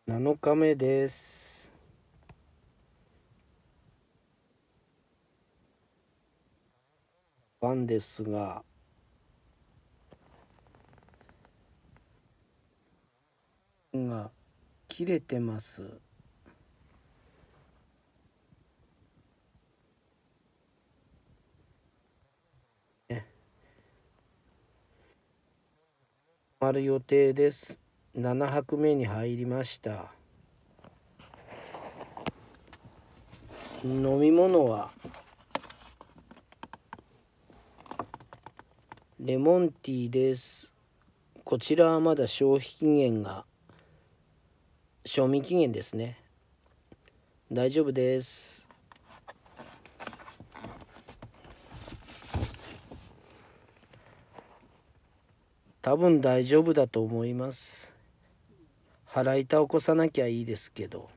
7日目です。晩ですが、切れてます。泊まる予定です。7泊目に入りました。飲み物はレモンティーです。こちらはまだ賞味期限ですね。大丈夫です。多分大丈夫だと思います。腹痛を起こさなきゃいいですけど。